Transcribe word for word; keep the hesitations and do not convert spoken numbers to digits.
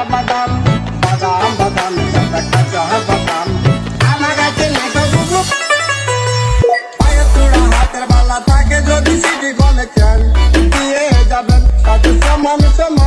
বাদাম বাদাম বাদাম দাদা কাঁচা বাদাম আমার কাছে নেটো বুবু পায়ের চূড়া হাতের বালা থাকে যদি সিটি গলে চান দিয়ে যাবেন তাতে সমান সমান